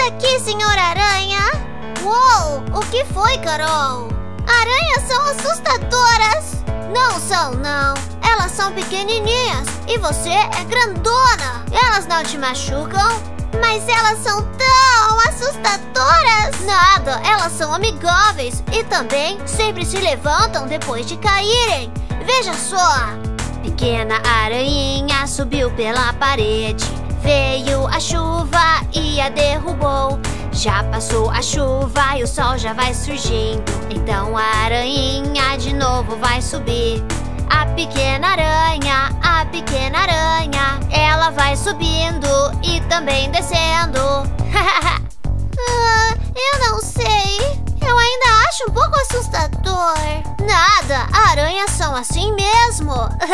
daqui, Senhor Aranha! Uou! O que foi, Carol? Aranhas são assustadoras! Não são, não! Elas são pequenininhas e você é grandona! Elas não te machucam? Mas elas são tão assustadoras! Nada! Elas são amigáveis e também sempre se levantam depois de caírem! Veja só! Pequena aranhinha subiu pela parede. Veio a chuva e a derrubou. Já passou a chuva e o sol já vai surgindo. Então a aranhinha de novo vai subir. A pequena aranha, ela vai subindo e também descendo. Eu não sei. Eu ainda acho um pouco assustador. Nada, aranhas são assim mesmo.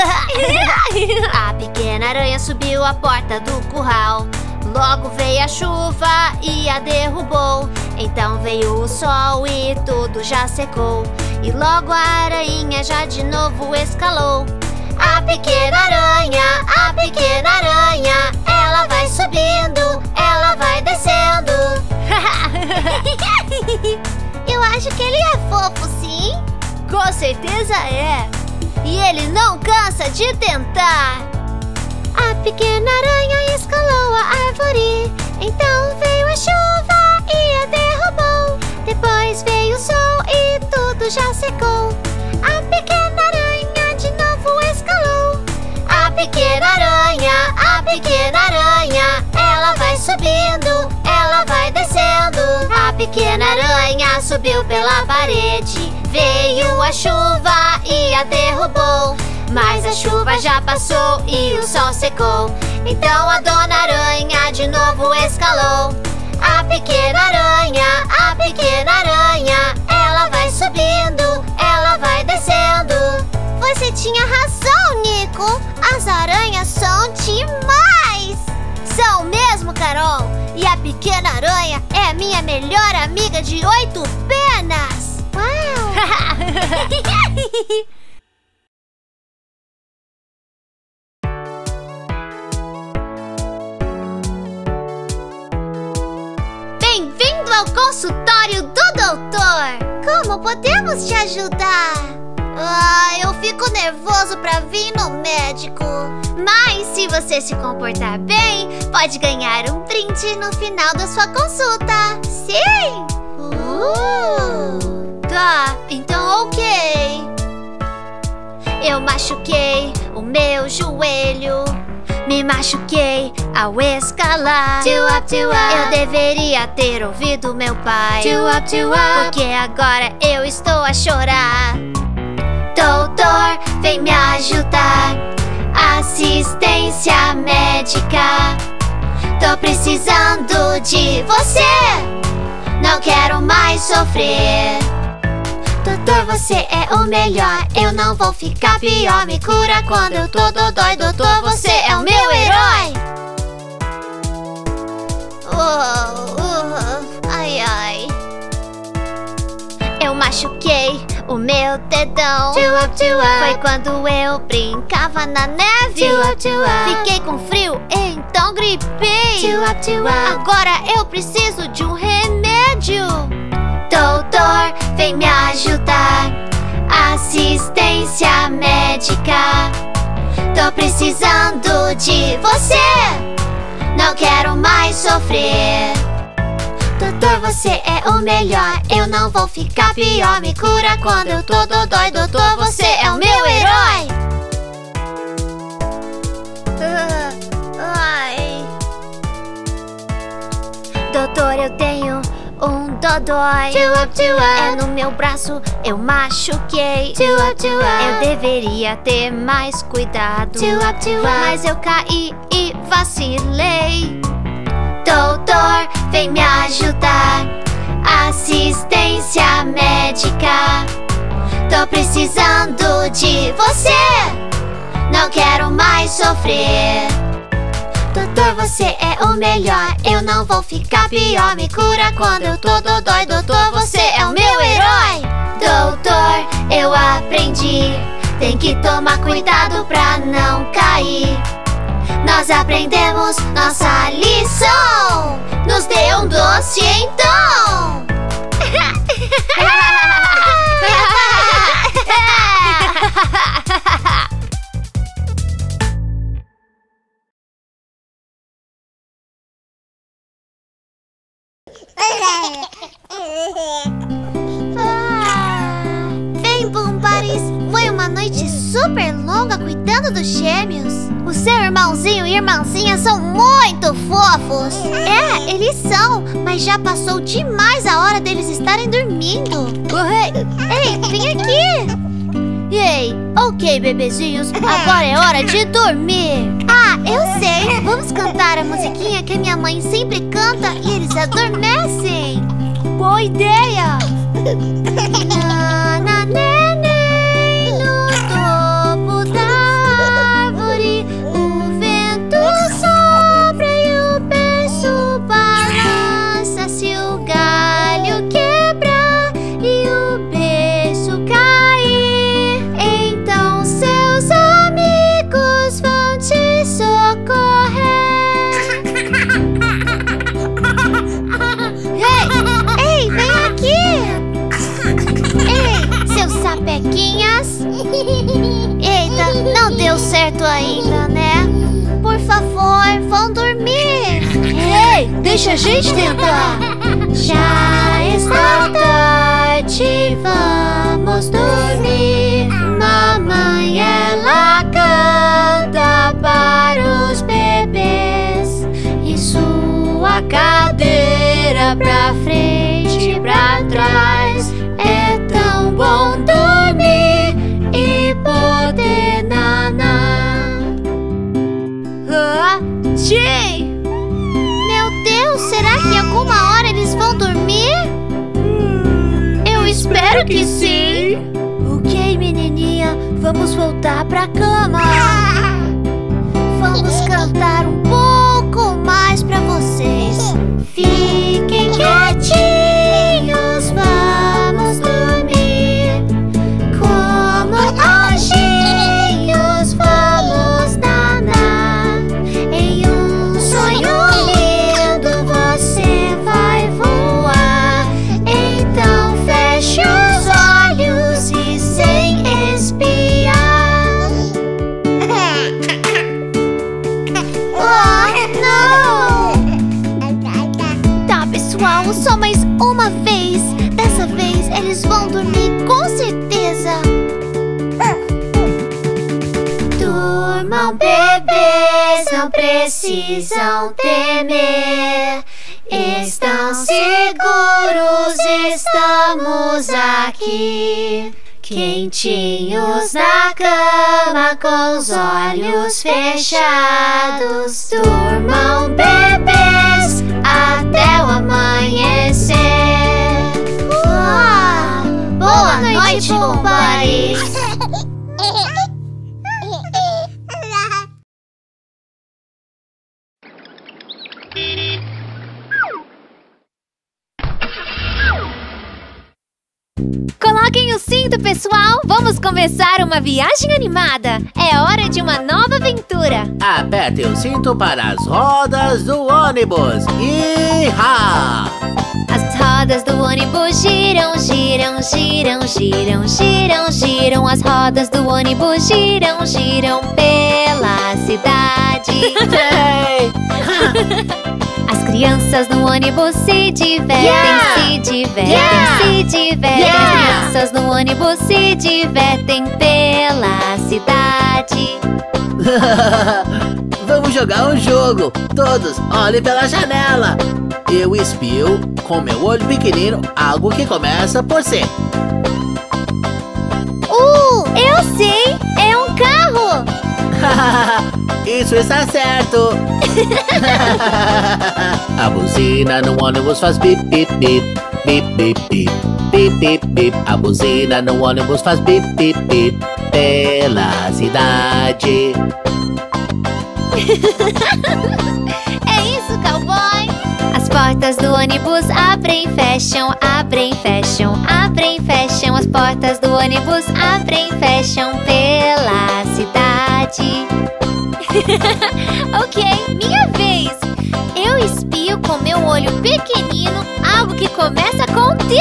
A pequena aranha subiu a porta do curral. Logo veio a chuva e a derrubou. Então veio o sol e tudo já secou. E logo a aranha já de novo escalou. A pequena aranha, ela vai subindo, ela vai descendo. Eu acho que ele é fofo, sim. Com certeza é. E ele não cansa de tentar. A pequena aranha escalou a árvore. Então veio a chuva e a derrubou. Depois veio o sol e tudo já secou. A pequena aranha de novo escalou. A pequena aranha, ela vai subindo, ela vai descendo. A pequena aranha subiu pela parede. Veio a chuva e a derrubou. Mas a chuva já passou e o sol secou. Então a dona aranha de novo escalou. A pequena aranha, ela vai subindo, ela vai descendo. Você tinha razão, Nico. As aranhas são demais. São mesmo, Carol. E a pequena aranha é minha melhor amiga de 8 penas. Uau! Bem-vindo ao consultório do doutor! Como podemos te ajudar? Eu fico nervoso pra vir no médico. Mas se você se comportar bem, pode ganhar um brinde no final da sua consulta. Sim! Tá, então ok. Eu machuquei o meu joelho. Me machuquei ao escalar. Eu deveria ter ouvido meu pai. Porque agora eu estou a chorar. Doutor, vem me ajudar. Assistência médica. Tô precisando de você. Não quero mais sofrer. Doutor, você é o melhor. Eu não vou ficar pior. Me cura quando eu tô dodói. Doutor, você é o meu herói. Ai, ai. Eu machuquei o meu dedão. Foi quando eu brincava na neve. Fiquei com frio, então gripei. Agora eu preciso de um remédio. Doutor, vem me ajudar. Assistência médica. Tô precisando de você. Não quero mais sofrer. Doutor, você é o melhor. Eu não vou ficar pior. Me cura quando eu tô dodói. Doutor, você é o meu herói. Doutor, eu tenho um dodói. É no meu braço, eu machuquei. Eu deveria ter mais cuidado. Mas eu caí e vacilei. Doutor, vem me ajudar. Assistência médica. Tô precisando de você. Não quero mais sofrer. Doutor, você é o melhor. Eu não vou ficar pior. Me cura quando eu tô dodói. Doutor, você é o meu herói. Doutor, eu aprendi. Tem que tomar cuidado pra não cair. Nós aprendemos nossa lição. Nos dê um doce então. Bem, Bumbaris, foi uma noite super longa cuidando dos gêmeos. O seu irmãozinho e irmãzinha são muito fofos. É, eles são, mas já passou demais a hora deles estarem dormindo. Ei, vem aqui. Ei, ok, bebezinhos, agora é hora de dormir. Ah, eu sei. Vamos cantar a musiquinha que a minha mãe sempre canta e eles adormecem. Boa ideia! Nana, neném, no topo da árvore, o vento sopra e o berço balança. Se o galho quebrar e o berço cair, então seus amigos vão te socorrer. Ei, vem aqui! Ei, seus sapequinhas! Eita, não deu certo ainda, né? Por favor, vão dormir! Ei, deixa a gente tentar! Já está tarde, vamos dormir. Mamãe, ela canta para os bebês e sua cadeira pra frente e pra trás. É tão bom dormir e poder nanar. Jay! Meu Deus, será que em alguma hora eles vão dormir? Eu espero que sim. Ok, menininha, vamos voltar pra cama. Vamos cantar um pouco mais pra vocês. Fiquem quietinhos, vamos dormir. Como anjinhos vamos danar. Em um sonho lindo você vai voar. Então feche os olhos e sem espiar. Oh, não! Tá, pessoal, só mais uma vez. Dessa vez eles vão dormir com certeza. Durmam, bebês, não precisam temer. Estão seguros, estamos aqui. Quentinhos na cama, com os olhos fechados. Durmam, bebês, até o amanhecer. Boa noite, Bumbaris. Coloquem o cinto, pessoal! Vamos começar uma viagem animada! É hora de uma nova aventura! Aperte o cinto para as rodas do ônibus! Iha! As rodas do ônibus giram, giram, giram, giram, giram, giram. As rodas do ônibus giram, giram pela cidade. As crianças no ônibus se divertem, se divertem, se divertem. As crianças no ônibus se divertem pela cidade. Vamos jogar um jogo! Todos olhem pela janela! Eu espio com meu olho pequenino algo que começa por C. Eu sei! É um carro! Isso está certo! A buzina no ônibus faz bip, bip, bip, bip, bip, bip, bip, bip, bip. A buzina no ônibus faz bip, bip, bip pela cidade. É isso, cowboy! As portas do ônibus abrem e fecham, abrem e fecham, abrem e fecham. As portas do ônibus abrem e fecham pela cidade. Ok, minha vez! Eu espio com meu olho pequenino algo que começa com T.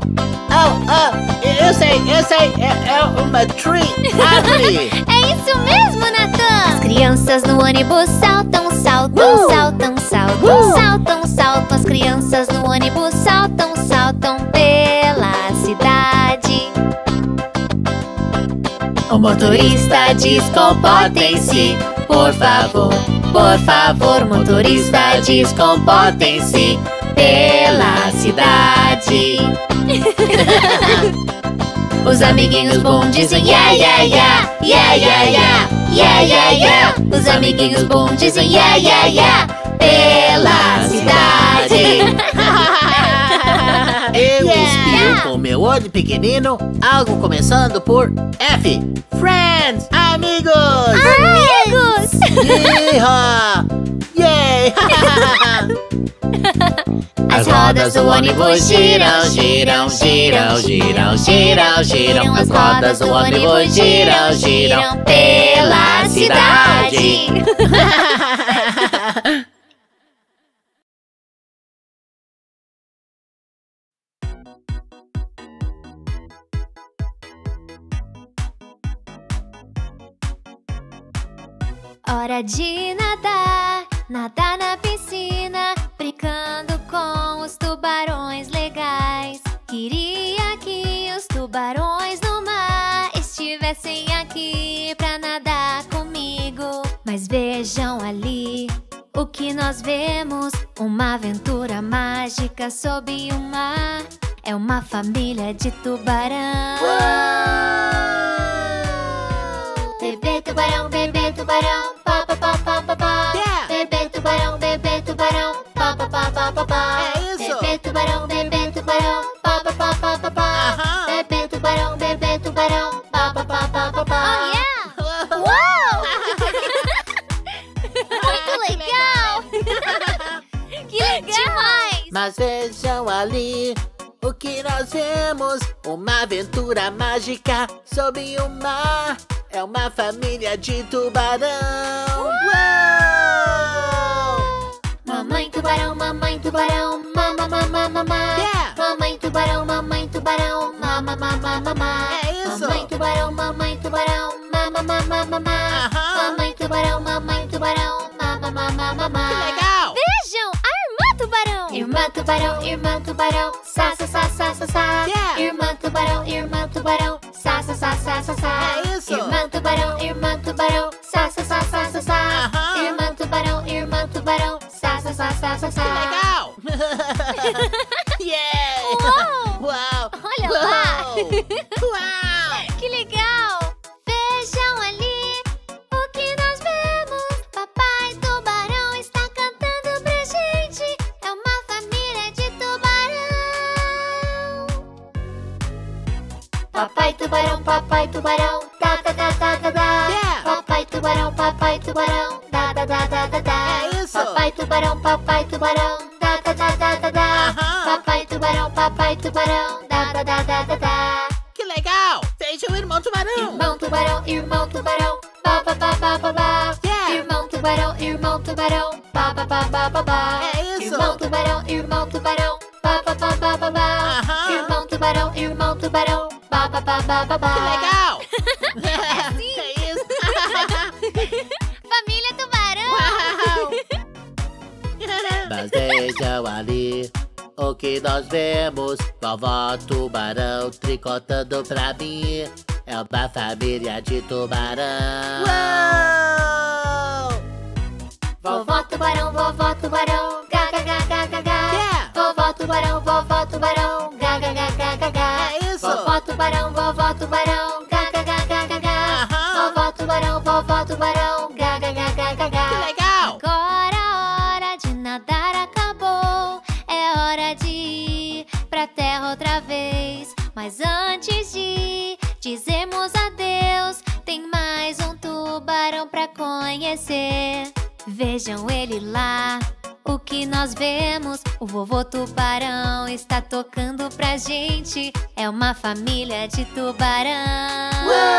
Eu sei, é uma tree, árvore. É isso mesmo, Nathan! As crianças no ônibus saltam, saltam, saltam, saltam, saltam, saltam. As crianças no ônibus saltam, saltam pela cidade. O motorista diz: comportem-se, por favor, por favor. Motorista diz: comportem-se pela cidade. Os amiguinhos bom dizem yeah, yeah, yeah, yeah, yeah, yeah, yeah, yeah, yeah. Os amiguinhos bom dizem yeah, yeah, yeah, pela cidade. Eu espio com meu olho pequenino algo começando por F. Friends, amigos. Amigos! Yeehaw! Yay! As rodas do ônibus giram, giram, giram, giram, giram, giram. As rodas do ônibus giram, giram pela cidade. Hora de nadar, nadar na piscina, brincando com os tubarões legais. Queria que os tubarões no mar estivessem aqui pra nadar comigo. Mas vejam ali o que nós vemos, uma aventura mágica sob o mar. É uma família de tubarão. Bebê tubarão, pá, pá, pá, pá, pá, pá. Bebê tubarão, pá, pá, pá, pá, pá, pá. É isso. Bebê tubarão, pá, pá, pá, pá, pá, pá. Bebê tubarão, pá, pá, pá, pá, pá, pá. Oh, yeah! Uau! Muito legal! Que legal! Demais! Mas vejam ali o que nós vemos, uma aventura mágica sob o mar. É uma família de tubarão. Uau! Mamãe tubarão, mamãe, mama, mama, mama. Yeah! Mamãe tubarão, mama, mama, mama. É isso. Mamãe tubarão, mama, mama, mama. Mamãe tubarão, mama, mama, mama. Que legal! Vejam, a irmã tubarão, sa, sa, sa, sa, sa, sa. Yeah! Irmã tubarão, sa, sa, sa, sa, sa, sa. É isso. Irmã tubarão, sa, sa, sa, sa, sa, sa. Irmã tubarão, sa, sa, sa, sa, sa, sa. Que legal! Yeah! Uau! Uau! Olha lá! Uau! Que legal! Vejam ali o que nós vemos. Papai tubarão está cantando pra gente. É uma família de tubarão. Papai tubarão, da da da da da da. Yeah! Papai tubarão, da da da da da da. É isso. Papai tubarão, da da da da da da. Papai tubarão, da da da da da da. Que legal! Veja o irmão tubarão! Irmão tubarão, ba ba ba ba ba ba. Yeah! Irmão tubarão, ba ba ba ba ba ba. É isso. Irmão tubarão, ba ba ba ba ba ba. Irmão tubarão, ba ba ba ba ba ba. Que legal! Sim. É isso! Família tubarão. Uau! Mas vejam ali o que nós vemos. Vovó tubarão tricotando pra mim. É uma família de tubarão. Uau! Vovó tubarão, ga ga ga ga ga ga. Yeah! Vovó tubarão, ga ga ga ga ga ga. É isso. Vovó tubarão, ga ga ga ga ga ga. Vovó tubarão, ga ga ga ga ga ga. Que legal! Agora a hora de nadar acabou. É hora de ir pra terra outra vez. Mas antes de ir, dizemos adeus. Tem mais um tubarão pra conhecer. Vejam ele lá, o que nós vemos? O vovô tubarão está tocando pra gente. É uma família de tubarão.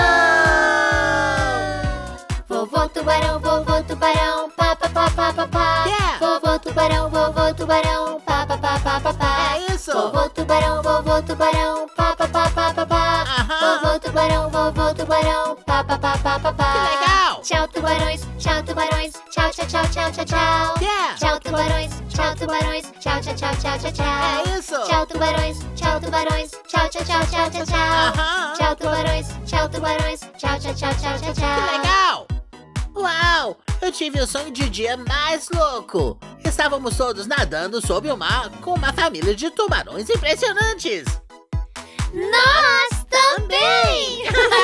Uou! Vovô tubarão, pá, pá, pá, pá, pá, pá. Yeah! Vovô tubarão, pá, pá, pá, pá, pá, pá. É isso! Vovô tubarão, pá, pá, pá, pá, pá, pá. Aham. Vovô tubarão, pá, pá, pá, pá, pá, pá. Que legal! Tchau, tubarões, tchau, tubarões. Tchau, tchau, tchau, tchau, tchau, tchau. Yeah! Tchau, tubarões, tchau, tubarões. Tchau, tchau, tchau, tchau, tchau, tchau. É isso! Tchau, tubarões, tchau, tubarões. Tchau, tchau, tchau, tchau, tchau, tchau. Aham. Tchau, tubarões, tchau, tubarões. Tchau, tchau, tchau, tchau, tchau, tchau. Que legal! Uau! Eu tive o sonho de dia mais louco! Estávamos todos nadando sob o mar com uma família de tubarões impressionantes! Nós também!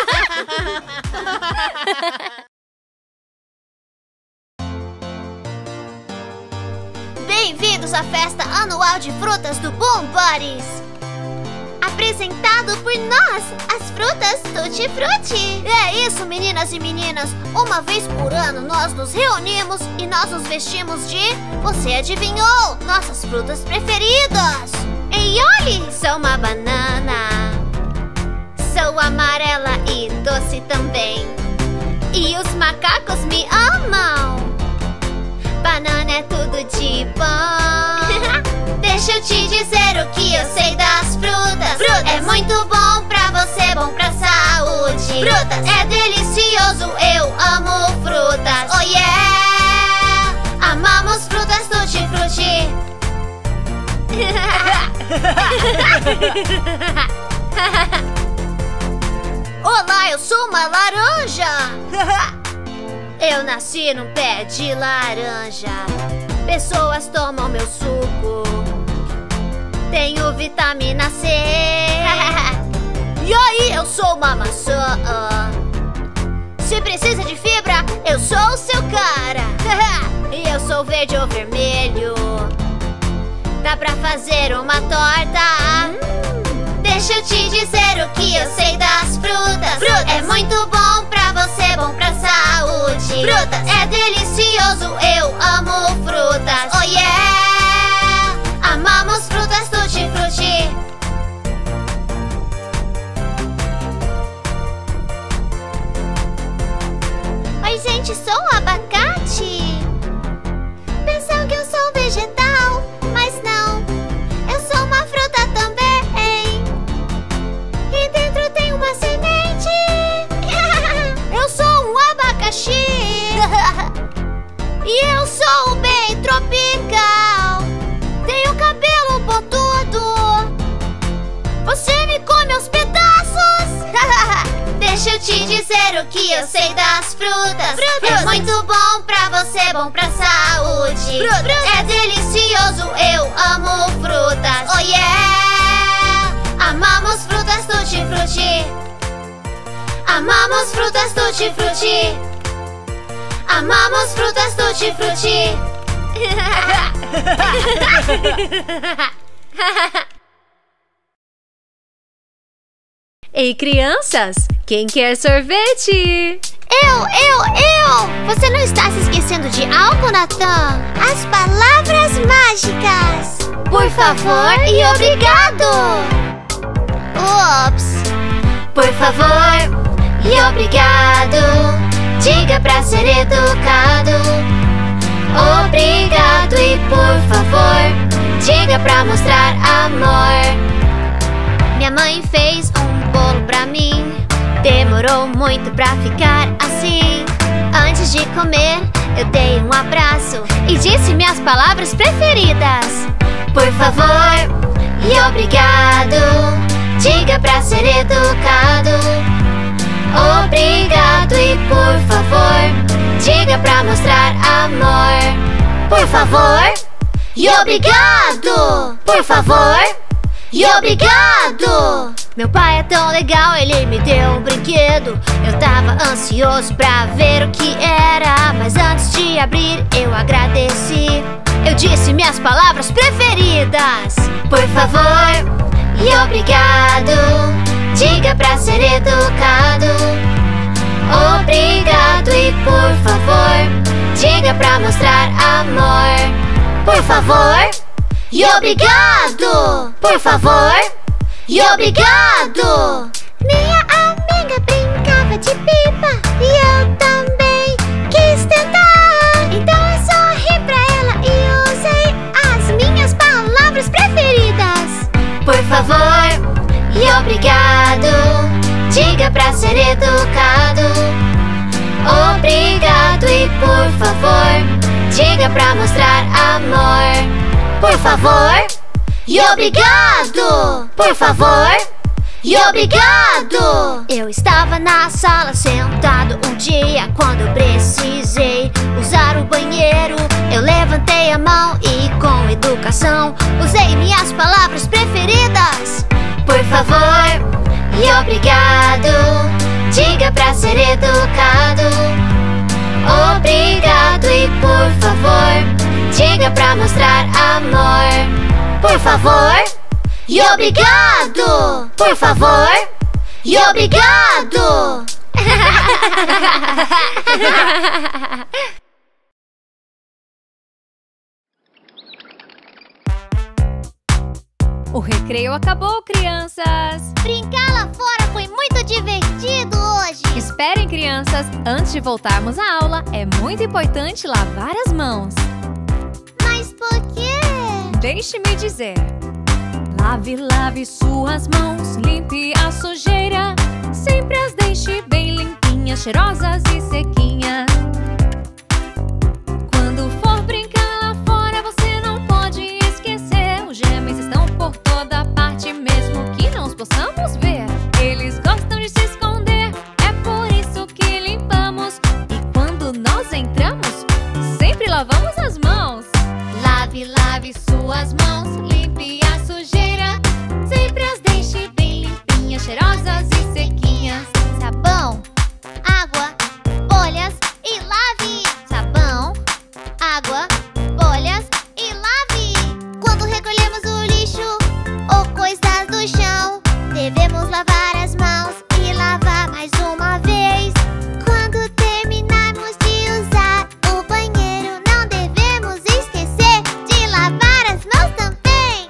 Bem-vindos à festa anual de frutas do Boom Buddies! Apresentado por nós, as frutas Tutti Frutti! É isso, meninas e meninas! Uma vez por ano nós nos reunimos e nós nos vestimos de... Você adivinhou? Nossas frutas preferidas! Ei, olhe! Sou uma banana. Sou amarela e doce também. E os macacos me amam. Banana é tudo de bom. Deixa eu te dizer o que eu sei das frutas. É muito bom pra você, bom pra saúde. É delicioso, eu amo frutas. Oh yeah! Amamos frutas Tutti Frutti. Olá, eu sou uma laranja. Eu nasci num pé de laranja. Pessoas tomam meu suco. Tenho vitamina C. E aí, eu sou uma maçã. Se precisa de fibra, eu sou o seu cara. E eu sou verde ou vermelho. Dá pra fazer uma torta. Deixa eu te dizer o que eu sei das frutas. É muito bom pra você, bom pra saúde. É delicioso, eu amo frutas. Oh yeah! Amamos frutas Tutti Frutti. Oi, gente, sou um abacate. Pensam que eu sou vegetal, mas não. Eu sou uma fruta também. E dentro tem uma semente. Eu sou um abacaxi. E eu sou bem tropical. Tenho cabelo pontudo. Você me come aos pedaços. Deixa eu te dizer o que eu sei das frutas. É muito bom pra você, bom pra saúde. É delicioso, eu amo frutas. Oh yeah! Amamos frutas Tutti Frutti. Amamos frutas Tutti Frutti. Amamos frutas Tutti Frutti. Ei, crianças, quem quer sorvete? Eu! Você não está se esquecendo de algo, Natan? As palavras mágicas. Por favor e obrigado. Ups. Por favor e obrigado. Diga pra ser educado. Obrigado e por favor, diga pra mostrar amor. Minha mãe fez um bolo pra mim. Demorou muito pra ficar assim. Antes de comer, eu dei um abraço e disse minhas palavras preferidas. Por favor e obrigado. Diga pra ser educado. Obrigado e por favor, diga pra mostrar amor. Por favor e obrigado. Por favor e obrigado. Meu pai é tão legal, ele me deu um brinquedo. Eu tava ansioso pra ver o que era, mas antes de abrir eu agradeci. Eu disse minhas palavras preferidas. Por favor e obrigado. Diga pra ser educado. Obrigado e por favor, diga pra mostrar por favor e obrigado. Por favor e obrigado. Minha amiga brincava de pipa e eu também quis tentar. Então eu sorri pra ela e usei as minhas palavras preferidas. Por favor e obrigado. Diga pra ser educado. Obrigado e por favor, diga pra mostrar amor. Por favor e obrigado. Por favor e obrigado. Eu estava na sala sentado um dia quando precisei usar o banheiro. Eu levantei a mão e com educação usei minhas palavras preferidas. Por favor e obrigado. Diga pra ser educado. Obrigado e por favor, diga pra mostrar amor. Por favor e obrigado. Por favor e obrigado. O recreio acabou, crianças! Brincar lá fora foi muito divertido hoje. Esperem, crianças! Antes de voltarmos à aula, é muito importante lavar as mãos. Mas por quê? Deixe-me dizer. Lave suas mãos, limpe a sujeira. Sempre as deixe bem limpinhas, cheirosas e sequinhas. Quando for brincar lá fora, você não pode esquecer. Os germes estão por toda parte, mesmo que não os possamos ver. Eles gostam de se esconder, é por isso que limpamos. E quando nós entramos, sempre lavamos as mãos. Lave suas mãos, limpe a sujeira. Sempre as deixe bem limpinhas, cheirosas e sequinhas. Sabão, água, bolhas e lave. Sabão, água, bolhas e lave. Quando recolhemos o lixo ou coisas do chão, devemos lavar as mãos e lavar mais uma vez. Quando terminarmos de usar o banheiro, não devemos esquecer de lavar as mãos também.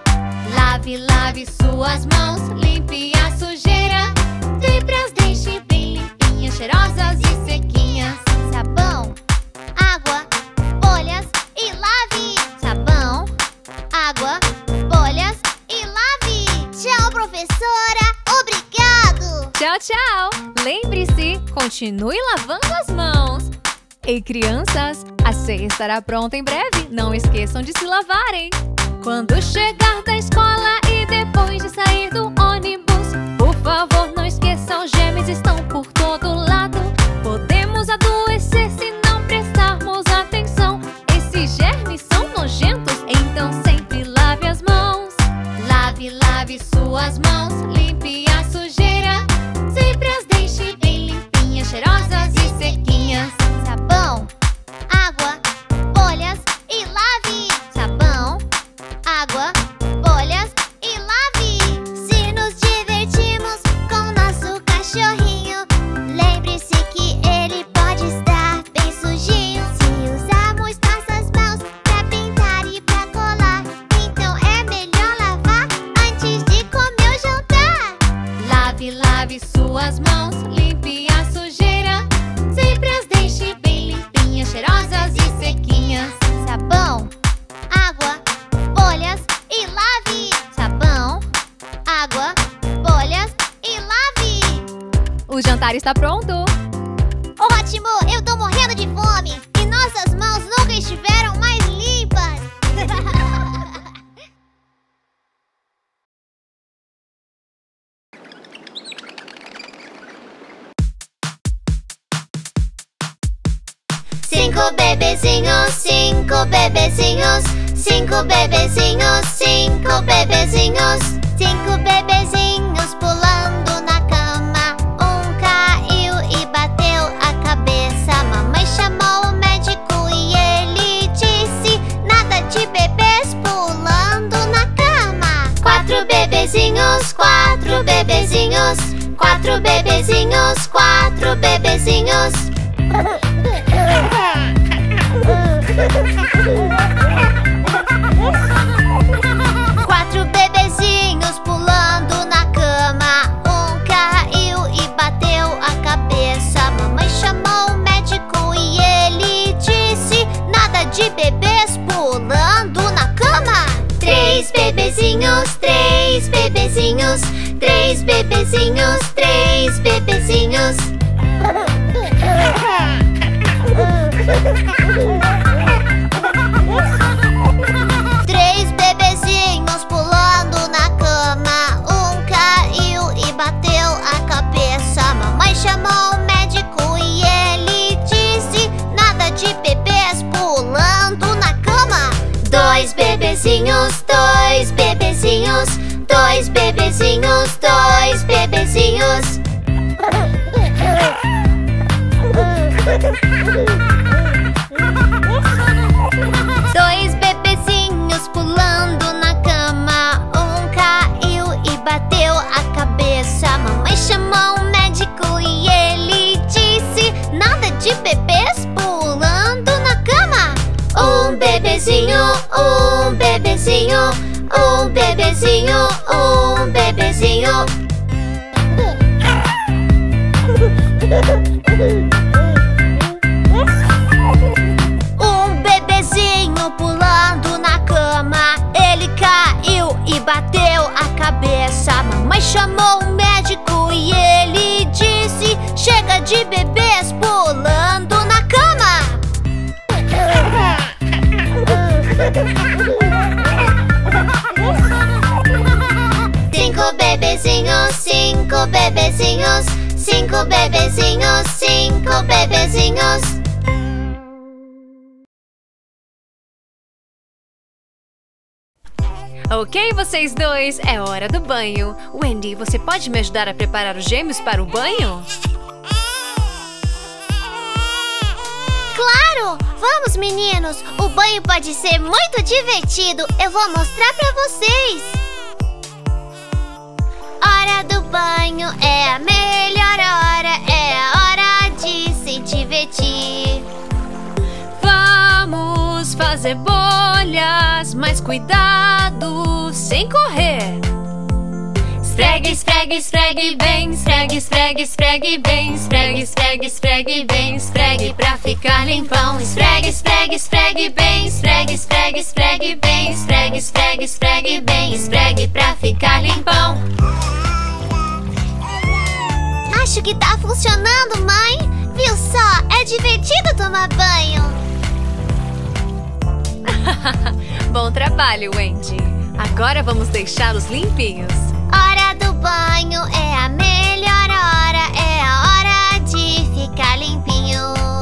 Lave suas mãos, limpe a sujeira. Sempre as deixe bem limpinhas, cheirosas e sequinhas. Sabão, água, bolhas e lave. Sabão, água, bolhas e lave. Tchau, professora. Obrigado. Tchau, tchau! Lembre-se, continue lavando as mãos. E crianças, a ceia estará pronta em breve. Não esqueçam de se lavarem. Quando chegar da escola e depois de sair do ônibus, por favor, não esqueçam, os germes estão por todo lado. Podemos adoecer se não prestarmos atenção. Esses germes são nojentos, então sempre lave as mãos. Lave suas mãos, limpe a sujeira. Sempre as deixe bem limpinhas, cheirosas e sequinhas. Sabão, água, bolhas e lave. Sabão, água, bolhas e lave. Se nos divertimos com nosso cachorrinho, lembre-se que ele pode estar bem sujinho. Se usarmos nossas mãos pra pintar e pra colar, então é melhor lavar antes de comer o jantar. Lave suas mãos, limpe a sujeira. Sempre as deixe bem limpinhas, cheirosas e sequinhas. Sabão, água, bolhas e lave. Sabão, água, bolhas e lave. O jantar está pronto! Ótimo! Eu tô morrendo de fome! E nossas mãos nunca estiveram mais limpas! Cinco bebezinhos, cinco bebezinhos, cinco bebezinhos, cinco bebezinhos, cinco bebezinhos pulando na cama. Um caiu e bateu a cabeça. Mamãe chamou o médico e ele disse: nada de bebês pulando na cama. Quatro bebezinhos, quatro bebezinhos, quatro bebezinhos, quatro bebezinhos. bebezinhos, 3 bebezinhos, 3 bebezinhos. 3 bebezinhos pulando na cama. Um caiu e bateu a cabeça. Mamãe chamou o médico e ele disse: nada de bebês pulando na cama. 2 bebezinhos, 2 bebezinhos, 2 bebezinhos, 2 bebezinhos. 2 bebezinhos pulando na cama. Um caiu e bateu a cabeça. Mamãe chamou o médico e ele disse: nada de bebês pulando na cama. Um bebezinho, um bebezinho, um bebezinho, um bebezinho. Um bebezinho pulando na cama. Ele caiu e bateu a cabeça. Mamãe chamou o médico e ele disse: chega de bebês pulando na cama. 5 bebezinhos, 5 bebezinhos, 5 bebezinhos, 5 bebezinhos. Ok, vocês dois, é hora do banho. Wendy, você pode me ajudar a preparar os gêmeos para o banho? Claro! Vamos, meninos! O banho pode ser muito divertido. Eu vou mostrar pra vocês. Hora do banho é a melhor hora. É a hora de se divertir. Vamos fazer bolhas, mas cuidado sem correr. Esfregue, esfregue, esfregue bem, esfregue, esfregue, esfregue bem, esfregue, esfregue, esfregue bem, esfregue pra ficar limpão. Esfregue, esfregue, esfregue bem, esfregue, esfregue, esfregue bem, esfregue, esfregue, esfregue bem, esfregue pra ficar limpão. Acho que tá funcionando, mãe. Viu só? É divertido tomar banho. Bom trabalho, Wendy. Agora vamos deixá-los limpinhos. Hora do banho é a melhor hora. É a hora de ficar limpinho.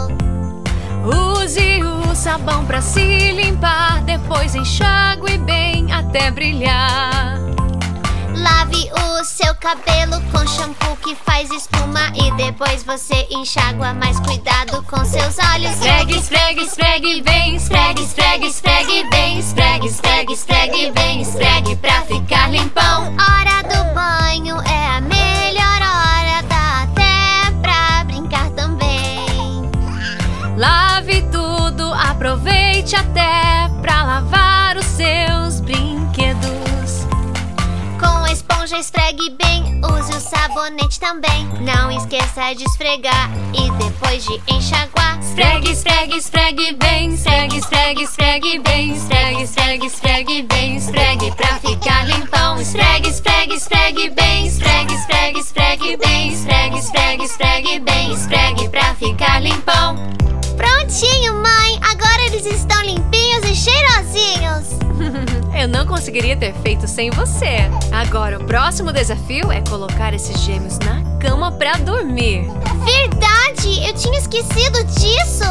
Use o sabão pra se limpar, depois enxague bem até brilhar. Lave o seu cabelo com shampoo que faz espuma e depois você enxágua, mas cuidado com seus olhos. Esfregue, esfregue, esfregue bem, esfregue, esfregue, esfregue bem, esfregue, esfregue, esfregue bem, esfregue pra ficar limpão. Hora do banho é a melhor hora, dá até pra brincar também. Lave tudo, aproveite até pra lavar os seus brinquedos. Com a esponja esfregue bem, use o sabonete também. Não esqueça de esfregar e depois de enxaguar. Esfregue, esfregue, esfregue bem, esfregue, esfregue, esfregue bem, esfregue, esfregue, esfregue bem, esfregue pra ficar limpão. Esfregue, esfregue, esfregue bem, esfregue, esfregue, esfregue bem, esfregue, esfregue, esfregue bem, esfregue pra ficar limpão. Prontinho, mãe! Agora eles estão limpinhos e cheirosinhos. Eu não conseguiria ter feito sem você. Agora o próximo desafio é colocar esses gêmeos na cama pra dormir. Verdade! Eu tinha esquecido disso!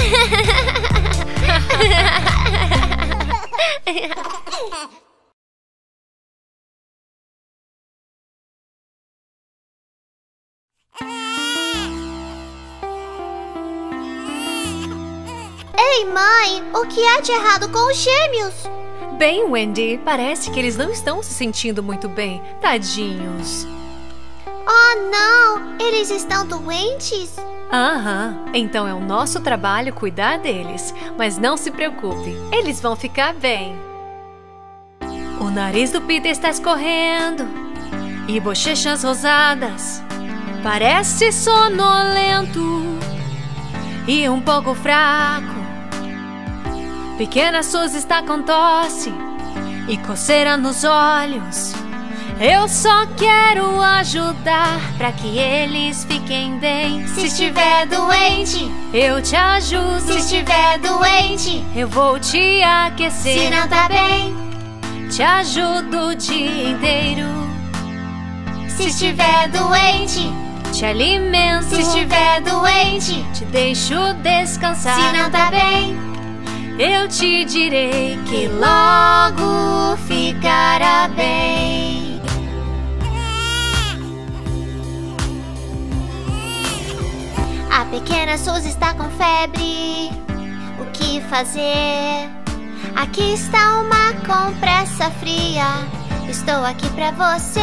Ei, mãe! O que há de errado com os gêmeos? Bem, Wendy, parece que eles não estão se sentindo muito bem. Tadinhos. Oh, não! Eles estão doentes? Aham, então é o nosso trabalho cuidar deles. Mas não se preocupe, eles vão ficar bem. O nariz do Peter está escorrendo e bochechas rosadas. Parece sonolento e um pouco fraco. Pequena Suzy está com tosse e coceira nos olhos. Eu só quero ajudar pra que eles fiquem bem. Se estiver doente, eu te ajudo. se estiver doente, Eu vou te aquecer. se não tá bem, Te ajudo o dia inteiro. se estiver doente, Te alimento. se estiver doente, Te deixo descansar. se não tá bem, Eu te direi que logo ficará bem. A pequena Suzy está com febre. O que fazer? Aqui está uma compressa fria. Estou aqui pra você.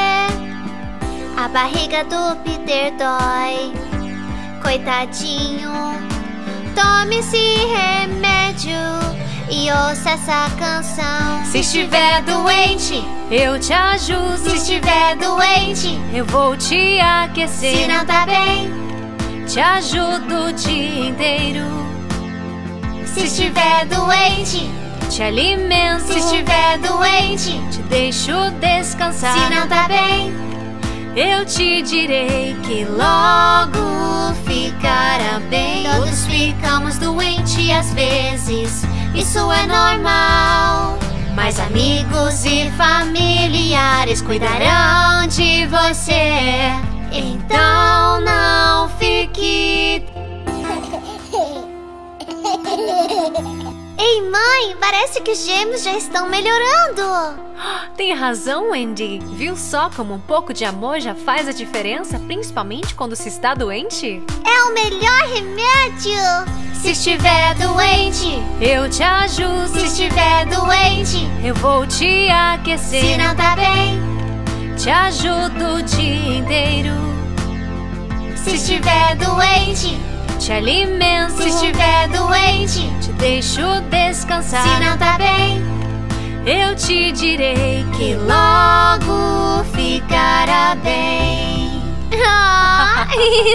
A barriga do Peter dói. Coitadinho. Tome esse remédio e ouça essa canção. Se estiver doente, eu te ajudo. se estiver doente, Eu vou te aquecer. se não tá bem, Te ajudo o dia inteiro. se estiver doente, Te alimento. se estiver doente, Te deixo descansar. se não tá bem, Eu te direi que logo ficará bem. Todos ficamos doentes às vezes, isso é normal. Mas amigos e familiares cuidarão de você. Então não fique. Ei, mãe, parece que os gêmeos já estão melhorando. Tem razão, Wendy. Viu só como um pouco de amor já faz a diferença, principalmente quando se está doente? É o melhor remédio. Se estiver doente, Eu te ajudo. se estiver doente, Eu vou te aquecer. se não tá bem, Te ajudo o dia inteiro. se estiver doente, Te alimento. se estiver doente, Te deixo descansar. se não tá bem, Eu te direi que logo ficará bem. Ah.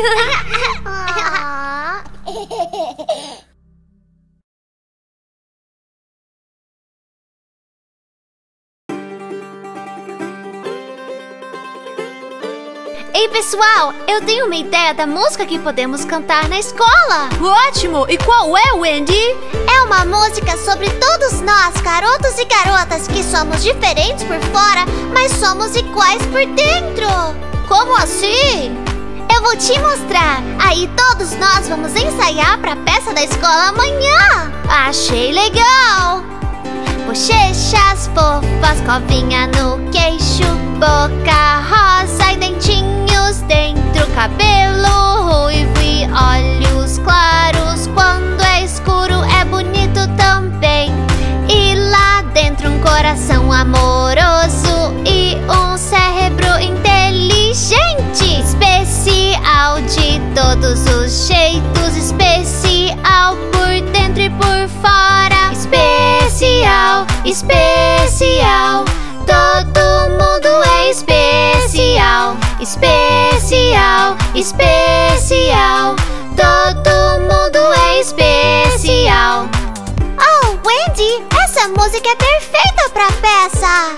Ei, pessoal, eu tenho uma ideia da música que podemos cantar na escola. Ótimo! E qual é, Wendy? É uma música sobre todos nós, garotos e garotas, que somos diferentes por fora, mas somos iguais por dentro. Como assim? Eu vou te mostrar. Aí todos nós vamos ensaiar pra peça da escola amanhã. Achei legal. Bochechas fofas, covinha no queixo, boca rosa e dentinhos dentro, cabelo ruivo e olhos claros. Quando é escuro é bonito também. E lá dentro um coração amoroso e um cérebro inteligente. Especial de todos os jeitos, especial por dentro e por fora. Especial, especial, todo mundo é especial. Especial, especial, todo mundo é especial. Oh, Wendy, essa música é perfeita pra peça.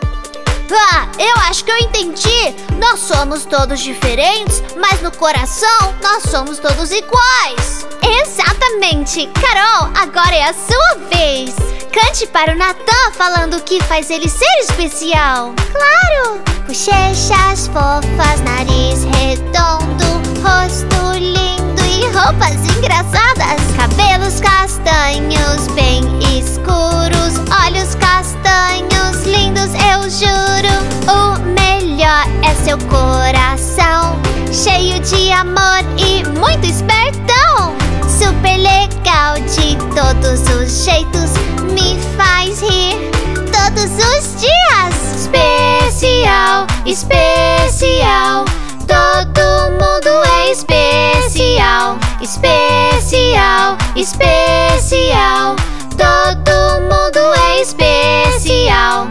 Ah, eu acho que eu entendi. Nós somos todos diferentes, mas no coração nós somos todos iguais. Exatamente. Carol, agora é a sua vez. Cante para o Natan falando o que faz ele ser especial. Claro! Bochechas fofas, nariz redondo, rosto lindo e roupas engraçadas. Cabelos castanhos bem escuros, olhos castanhos lindos, eu juro. O melhor é seu coração, cheio de amor e muito espertão. Super legal de todos os jeitos, me faz rir todos os dias. Especial, especial, todo mundo é especial. Especial, especial, todo mundo é especial.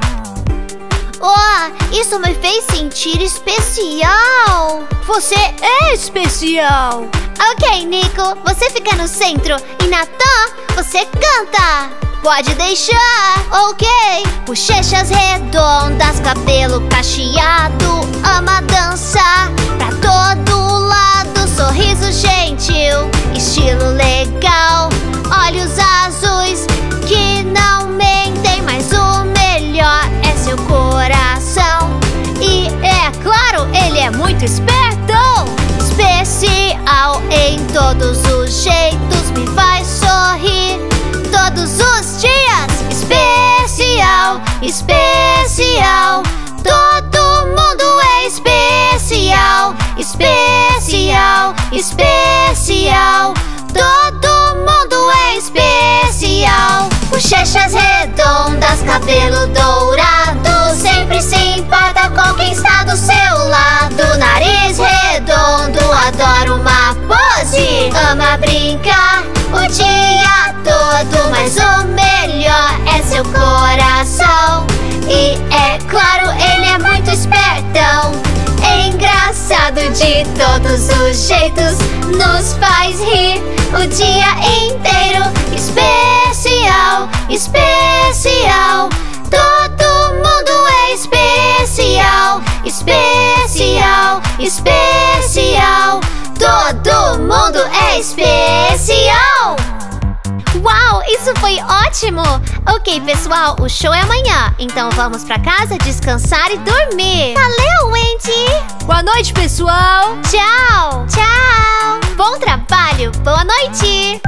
Oh, isso me fez sentir especial. Você é especial. Ok, Nico, você fica no centro. E Natan, você canta. pode deixar, ok. Bochechas redondas, cabelo cacheado, ama dançar pra todo lado. Sorriso gentil, estilo legal, olhos azuis que não mentem, mas o melhor é seu coração. E é claro, ele é muito esperto. Especial em todos os jeitos, me faz sorrir todos os dias. Especial, especial, todo mundo é especial. Especial, especial, todo mundo é especial. Bochechas redondas, cabelo dourado, sempre se importa com quem está do seu lado. Nariz redondo, adora uma pose, ama brincar o dia todo, mas o melhor é seu coração. E é claro, ele é muito espertão, é engraçado de todos os jeitos, nos faz rir o dia inteiro. Especial, especial, todo mundo é especial. Especial, especial, todo mundo é especial. Uau, isso foi ótimo! Ok, pessoal, o show é amanhã, então vamos pra casa descansar e dormir. Valeu, Wendy! Boa noite, pessoal! Tchau! Tchau! Bom trabalho! Boa noite!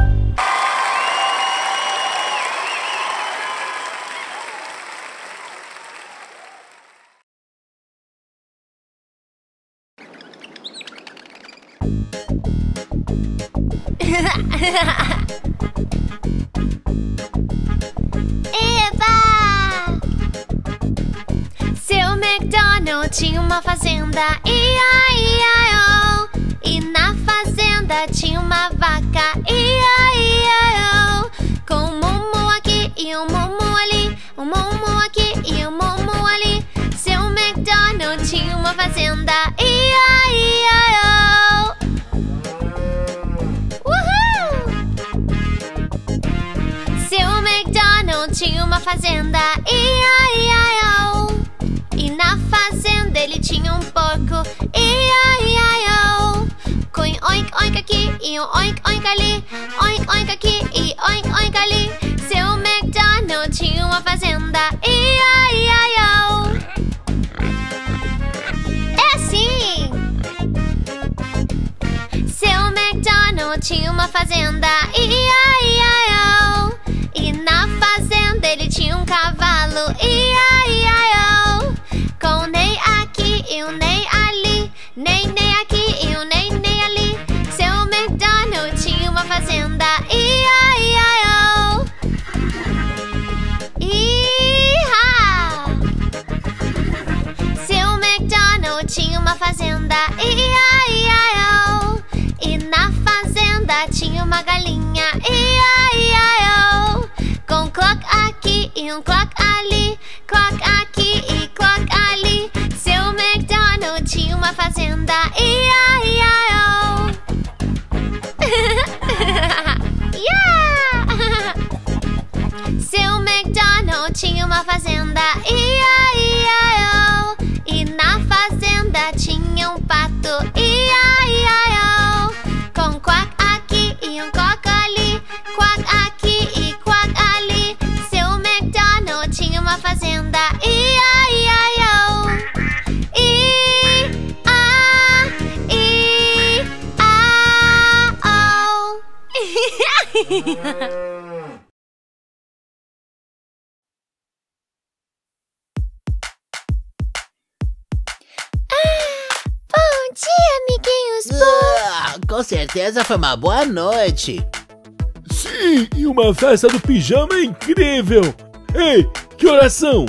Eba! Seu McDonald tinha uma fazenda, E-I-E-I-O. E na fazenda tinha uma vaca, E-I-E-I-O. Com um mumu aqui e um mumu ali, um mumu aqui e um mumu ali. Seu McDonald tinha uma fazenda, E-I-E-I-O. Seu McDonald tinha uma fazenda, E-I-E-I-O. E na fazenda ele tinha um porco, E-I-E-I-O. Com oink oink aqui e um oink oink ali, oink oink aqui e oink oink ali. Seu McDonald tinha uma fazenda, E-I-E-I-O. É assim! Seu McDonald tinha uma fazenda, E-I-E-I-O. E na fazenda ele tinha um cavalo, E-I-E-I-O. Com um nei aqui e um nei ali, nei nei aqui e um nei nei ali. Seu McDonald tinha uma fazenda, E-I-E-I-O. Iha! Seu McDonald tinha uma fazenda, E-I-E-I-O. E na fazenda tinha uma galinha, E-I-E-I-O. Com um clock aqui e um clock ali, clock aqui e clock ali. Seu McDonald tinha uma fazenda, E-I-E-I-O. Yeah! Seu McDonald tinha uma fazenda, E-I-E-I-O. E na fazenda tinha um pato, E-I-E-I-O. Com um quack aqui e um quack ali, quack aqui e quack ali. Seu McDonald tinha uma fazenda, E-I-E-I-O. E-I-E-I-O. Bom dia, amiguinhos. Com certeza foi uma boa noite. Sim, e uma festa do pijama incrível. Ei, que horas são?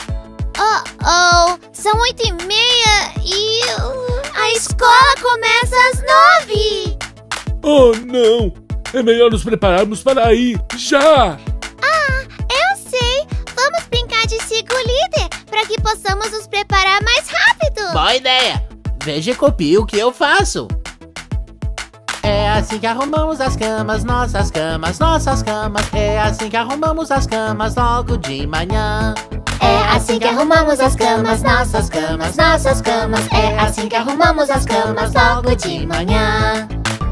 São 8h30 e a escola começa às 9h. Oh, não. É melhor nos prepararmos para ir já. Eu sei. Vamos brincar de siga o líder para que possamos nos preparar mais rápido. Boa ideia. Veja e copie o que eu faço. É assim que arrumamos as camas, nossas camas, nossas camas. É assim que arrumamos as camas logo de manhã. É assim que arrumamos as camas, nossas camas, nossas camas. É assim que arrumamos as camas logo de manhã.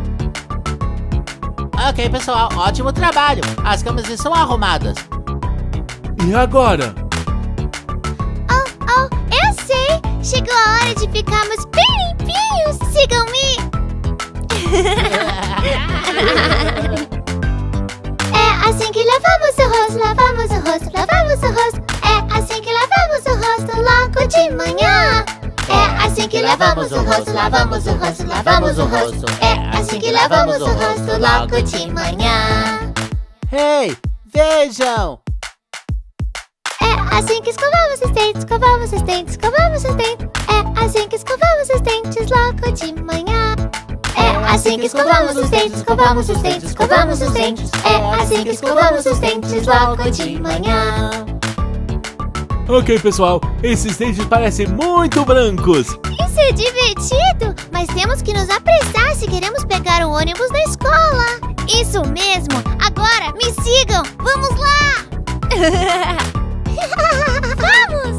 Ok, pessoal, ótimo trabalho. As camas estão arrumadas. E agora? Oh, eu sei! Chegou a hora de ficarmos bem limpinhos! Sigam-me! É assim que lavamos o rosto, lavamos o rosto, lavamos o rosto. É assim que lavamos o rosto logo de manhã. É assim que lavamos o rosto, lavamos o rosto, lavamos o rosto. É assim que lavamos o rosto logo de manhã. Hey, vejam! É assim que escovamos os dentes, escovamos os dentes, escovamos os dentes. É assim que escovamos os dentes logo de manhã. É assim que escovamos os dentes, escovamos os dentes, escovamos os dentes. É assim que escovamos os dentes logo de manhã. Ok, pessoal, esses dentes parecem muito brancos. Isso é divertido, mas temos que nos apressar se queremos pegar o ônibus na escola. Isso mesmo, agora me sigam, vamos lá! Vamos!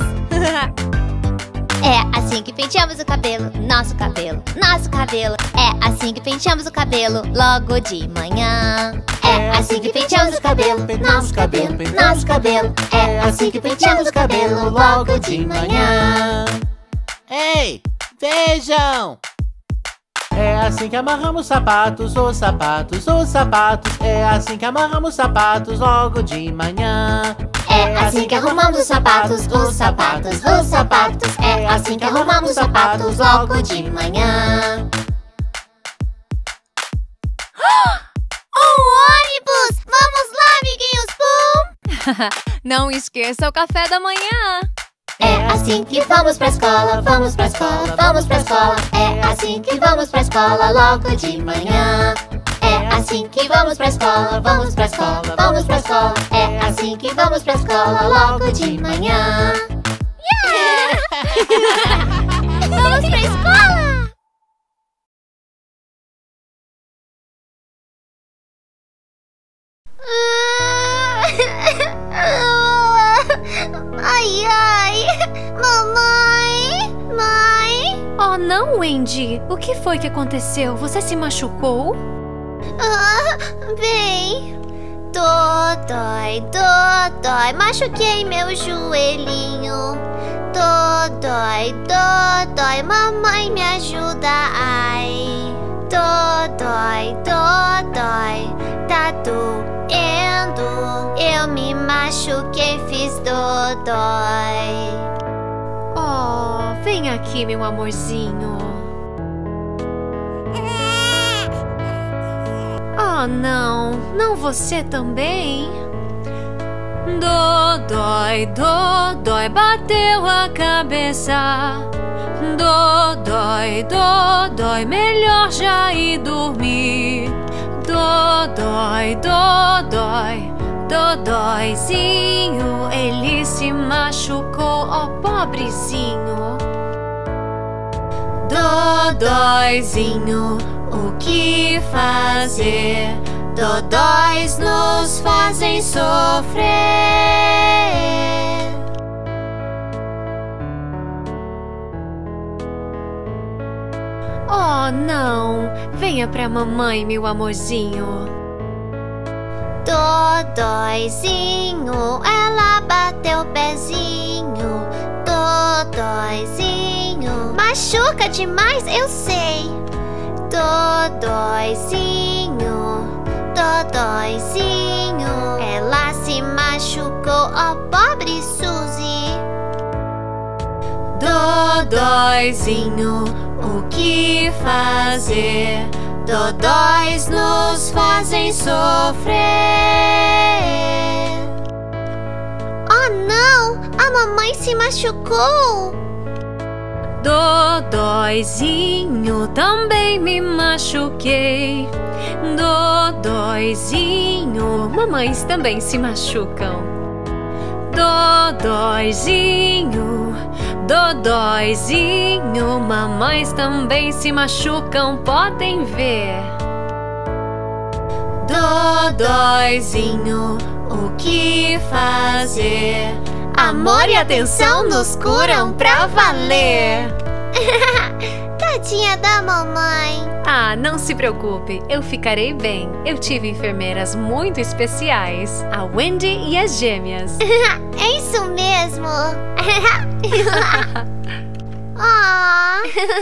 É assim que penteamos o cabelo, nosso cabelo, nosso cabelo. É assim que penteamos o cabelo logo de manhã. É assim que penteamos o cabelo, nosso cabelo, nosso cabelo. É assim que penteamos o cabelo logo de manhã. Hey, vejam! É assim que amarramos os sapatos, os sapatos, os sapatos. É assim que amarramos os sapatos logo de manhã. É assim que arrumamos os sapatos, os sapatos, os sapatos. É assim que arrumamos os sapatos logo de manhã. Um ônibus! Vamos lá, amiguinhos! Pum! Não esqueça o café da manhã. É assim que vamos pra escola, vamos pra escola, vamos pra escola. É assim que vamos pra escola logo de manhã. É assim que vamos pra escola, vamos pra escola, vamos pra escola. É assim que vamos pra escola logo de manhã. Yeah! Vamos pra escola! Ai, ai! Mamãe! Mãe! Oh, não, Wendy. O que foi que aconteceu? Você se machucou? Bem, dói. Machuquei meu joelhinho. Dói. Mamãe, me ajuda, ai. Dói. Tá doendo. Eu me machuquei, fiz dói. Oh, vem aqui, meu amorzinho. Oh, não você também? Dói, bateu a cabeça. Dói, melhor já ir dormir. Dóizinho, ele se machucou, ó pobrezinho. Dóizinho, o que fazer? Dóis nos fazem sofrer. Oh, não! Venha pra mamãe, meu amorzinho. Dóizinho, ela bateu o pezinho. Dóizinho, machuca demais, eu sei. Dóizinho, ela se machucou, ó pobre Suzy. Dóizinho, o que fazer? Dóis nos fazem sofrer. Oh não, a mamãe se machucou. Dóizinho, também me machuquei. Dóizinho, mamães também se machucam. Dóizinho, mamães também se machucam, podem ver. Dodóizinho, o que fazer? Amor e atenção nos curam pra valer. Tadinha da mamãe. Ah, não se preocupe, eu ficarei bem. Eu tive enfermeiras muito especiais, a Wendy e as gêmeas. É isso mesmo. Ah.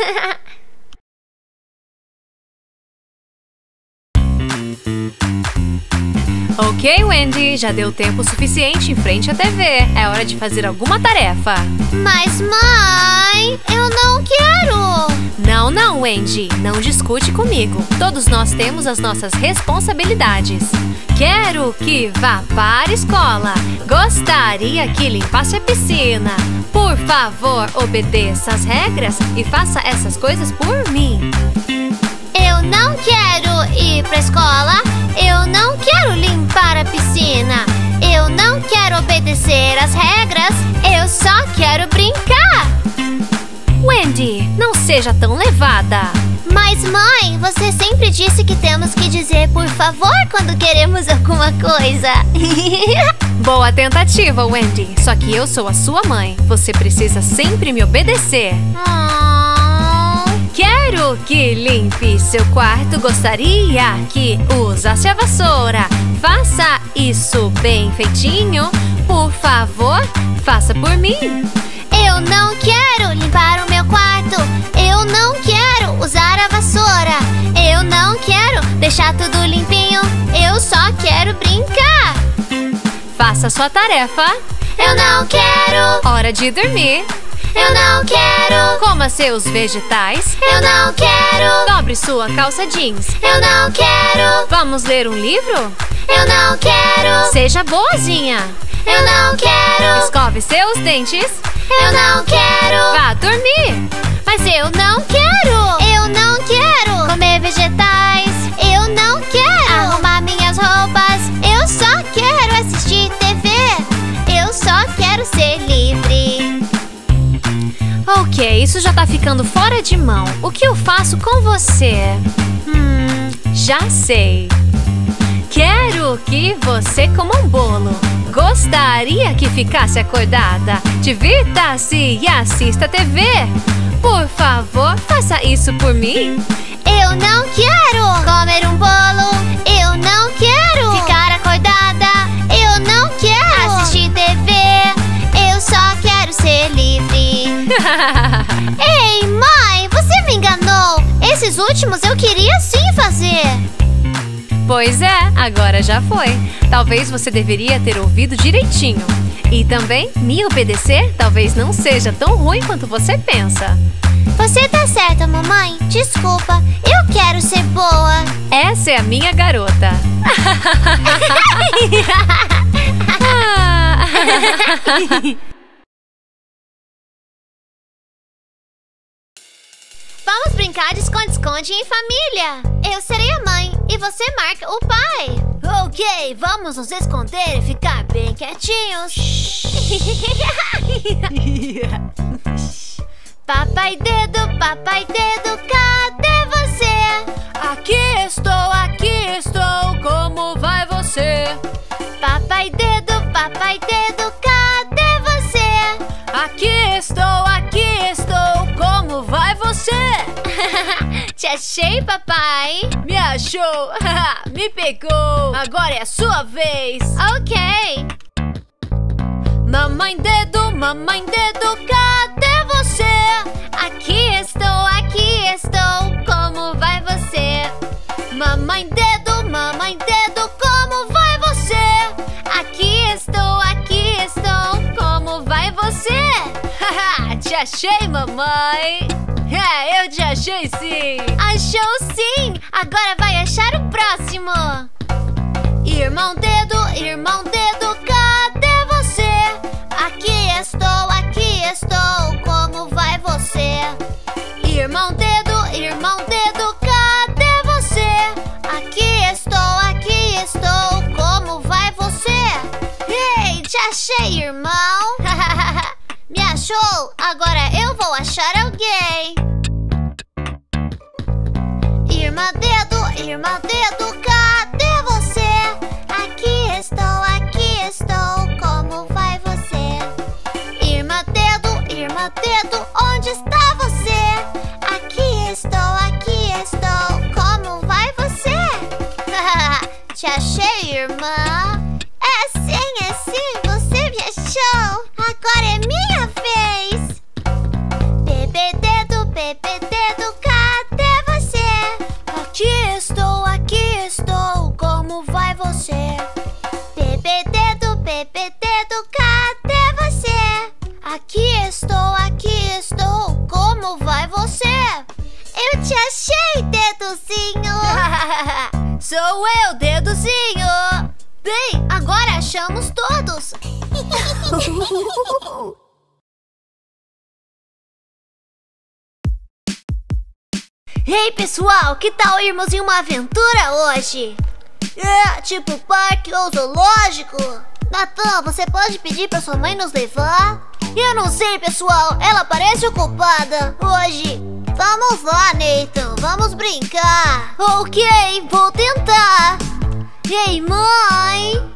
Ok, Wendy, já deu tempo suficiente em frente à TV. É hora de fazer alguma tarefa. Mas, mãe, eu não quero. Não, Wendy, não discute comigo. Todos nós temos as nossas responsabilidades. Quero que vá para a escola. Gostaria que limpasse a piscina. Por favor, obedeça as regras e faça essas coisas por mim. Eu não quero ir pra escola. Eu não quero limpar a piscina. Eu não quero obedecer as regras. Eu só quero brincar. Wendy, não seja tão levada. Mas, mãe, você sempre disse que temos que dizer por favor quando queremos alguma coisa. Boa tentativa, Wendy. Só que eu sou a sua mãe. Você precisa sempre me obedecer. Quero que limpe seu quarto. Gostaria que usasse a vassoura. Faça isso bem feitinho. Por favor, faça por mim. Eu não quero limpar o meu quarto. Eu não quero usar a vassoura. Eu não quero deixar tudo limpinho. Eu só quero brincar. Faça sua tarefa. Eu não quero. Hora de dormir. Eu não quero. Coma seus vegetais. Eu não quero. Dobre sua calça jeans. Eu não quero. Vamos ler um livro? Eu não quero. Seja boazinha. Eu não quero. Escove seus dentes. Eu não quero. Vá dormir. Mas eu não quero. Eu não quero. Comer vegetais. Eu não quero. Arrumar minhas roupas. Eu só quero assistir TV. Eu só quero ser livre. Ok, isso já tá ficando fora de mão. O que eu faço com você? Já sei. Quero que você coma um bolo. Gostaria que ficasse acordada. Divirta-se e assista TV. Por favor, faça isso por mim. Eu não quero comer um bolo. Eu não quero ficar acordada. Eu não quero assistir TV. Eu só quero ser livre. Ei, mãe, você me enganou. Esses últimos eu queria sim fazer. Pois é, agora já foi. Talvez você deveria ter ouvido direitinho. E também, me obedecer talvez não seja tão ruim quanto você pensa. Você tá certa, mamãe. Desculpa, eu quero ser boa. Essa é a minha garota. Vamos brincar de esconde-esconde em família. Eu serei a mãe e você marca o pai. Ok, vamos nos esconder e ficar bem quietinhos. Papai dedo, cadê você? Aqui estou, como vai você? Papai dedo, cadê você? Aqui estou, como vai você? Te achei, papai. Me achou, me pegou. Agora é a sua vez. Ok. Mamãe dedo, cadê você? Aqui estou, como vai você? Mamãe dedo, como vai você? Aqui estou, como vai você? Te achei, mamãe. Eu te achei sim. Achou sim. Agora vai achar o próximo. Irmão dedo, cadê você? Aqui estou, como vai você? Irmão dedo, cadê você? Aqui estou, como vai você? Ei, te achei, irmão. Me achou? Agora eu vou achar alguém. Irmã dedo, cadê você? dedo, onde está você? Aqui estou, como vai você? Te achei, irmã. É sim, você me achou. Agora é minha vez. Bebê dedo, cadê você? Aqui estou, como vai você? Bebê dedo, cadê você? Aqui estou, como vai você? Eu te achei, dedozinho. Sou eu, dedozinho. Bem, agora achamos todos. Ei, pessoal, que tal irmos em uma aventura hoje? Tipo parque ou zoológico? Natan, você pode pedir pra sua mãe nos levar? Eu não sei, pessoal, ela parece ocupada hoje. Vamos lá, Nathan, vamos brincar. Ok, vou tentar. Ei, mãe!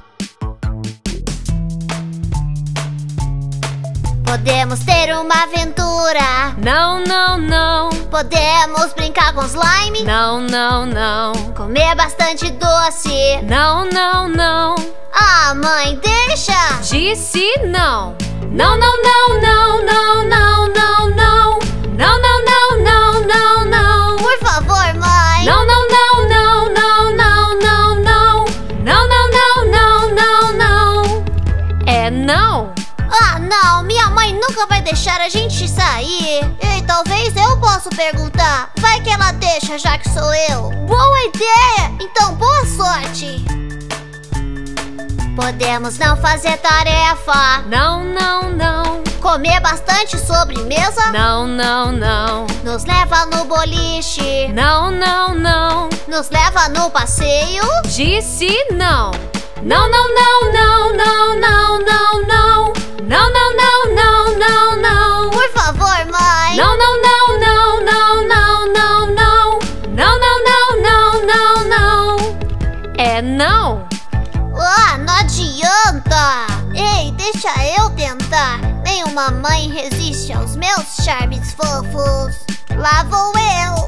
Podemos ter uma aventura. Não, não, não. Podemos brincar com slime. Não, não, não. Comer bastante doce. Não, não, não. Ah, mãe, deixa. Disse não. Não, não, não, não, não, não, não, não. Não, não, não, não, não, não. Por favor, mãe. Não, não, não, não, não, não, não, não. Não, não, não, não, não, não. É não. Ah, não, minha mãe nunca vai deixar a gente sair. E talvez eu possa perguntar. Vai que ela deixa, já que sou eu. Boa ideia! Então, boa sorte. Podemos não fazer tarefa. Não, não, não. Comer bastante sobremesa. Não, não, não. Nos leva no boliche. Não, não, não. Nos leva no passeio. Disse não. Não, não, não, não, não, não, não, não. Não, não, não, não, não, não. Por favor, mãe. Não, não, não, não, não, não, não, não. Não, não, não, não, não, não. É não. Ah, não adianta. Ei, deixa eu tentar. Nenhuma mãe resiste aos meus charmes fofos. Lá vou eu.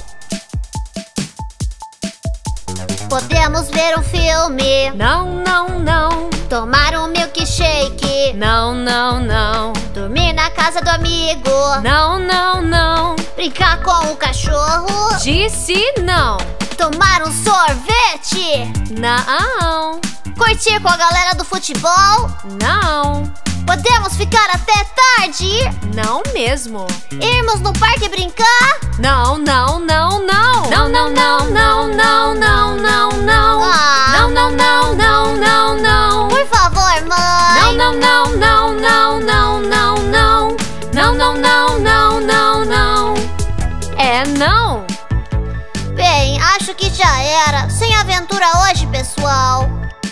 Podemos ver um filme. Não, não, não. Tomar um milkshake. Não, não, não. Dormir na casa do amigo. Não, não, não. Brincar com o cachorro. Disse não. Tomar um sorvete. Não. Curtir com a galera do futebol. Não. Podemos ficar até tarde. Não mesmo. Irmos no parque brincar. Não, não, não, não. Não, não, não, não, não, não, não, não. Ah. Não, não, não, não, não, não. Por favor, mãe. Não, não, não, não, não, não, não, não. Não, não, não, não, não, não. É não. Bem, acho que já era. Sem aventura hoje, pessoal.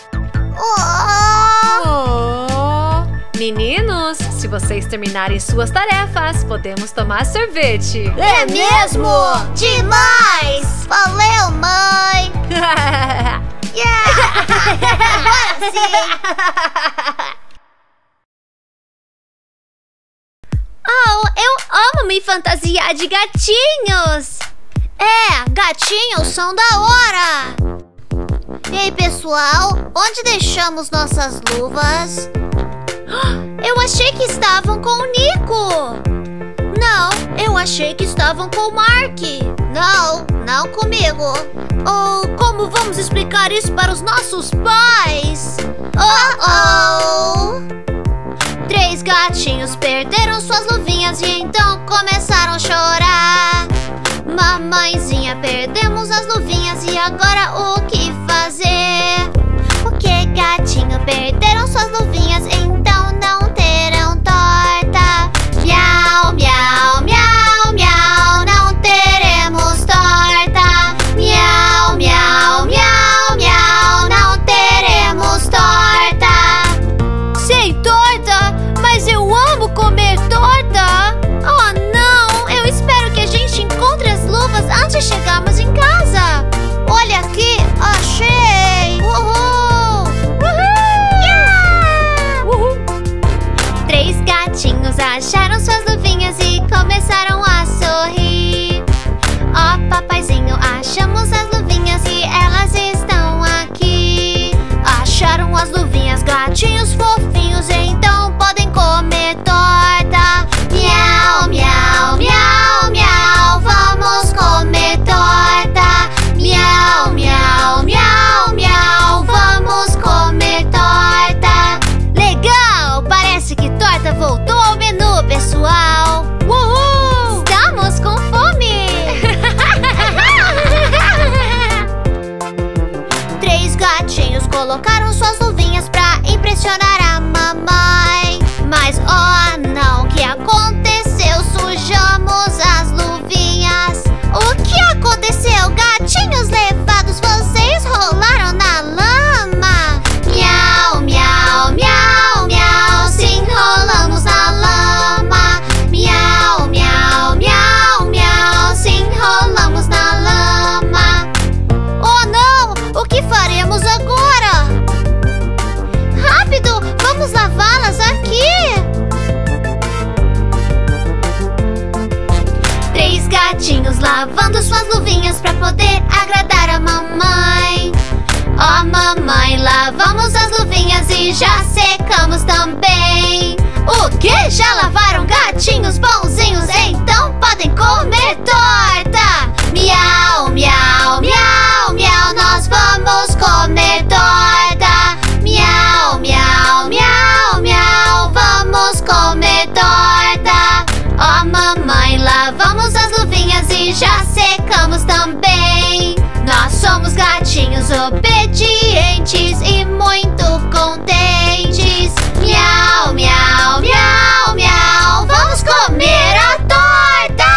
Meninos, se vocês terminarem suas tarefas, podemos tomar sorvete. É mesmo? Demais! Valeu, mãe! Yeah! Agora sim! Oh, eu amo me fantasiar de gatinhos! É, gatinhos são da hora! Ei, pessoal, onde deixamos nossas luvas? Eu achei que estavam com o Nico. Não, eu achei que estavam com o Mark. Não, não comigo. Oh, como vamos explicar isso para os nossos pais? Oh! 3 gatinhos perderam suas luvinhas e então começaram a chorar. Mamãezinha, perdemos as luvinhas e agora o que fazer? Porque gatinho perderam suas luvinhas, então não terão torta. Miau, miau, miau, miau, não teremos torta. Miau, miau, miau, miau, não teremos torta. Sei, torta, mas eu amo comer torta. Oh não, eu espero que a gente encontre as luvas antes de chegarmos em casa. Olha aqui, achei. Uhul! Uhul! colocaram as luvinhas. Gatinhos fofinhos, então podem comer torta. Miau, miau, miau, miau, vamos comer torta. Miau, miau, miau, miau, vamos comer torta. Legal! Parece que torta voltou ao menu, pessoal. Uhul! Estamos com fome! 3 gatinhos colocaram suas luvinhas pra impressionar a mamãe. Mas oh não, o que aconteceu? Sujamos as luvinhas. O que aconteceu? Gatinhos levados, vocês rolaram na lama. Miau, miau, miau, miau, sim, rolamos na lama. Miau, miau, miau, miau, sim, rolamos na lama. Oh não, o que faremos agora? Rápido, vamos lavá-las aqui. 3 gatinhos lavando suas luvinhas pra poder agradar a mamãe. Oh mamãe, lavamos as luvinhas e já secamos também. O que? Já lavaram, gatinhos bonzinhos? Então podem comer torta. Miau, miau, miau, miau, nós vamos comer torta. Miau, miau, miau, miau, vamos comer torta. Oh mamãe, lavamos as luvinhas e já secamos também. Nós somos gatinhos obedientes e muito contentes. Miau, miau, miau, miau, vamos comer a torta!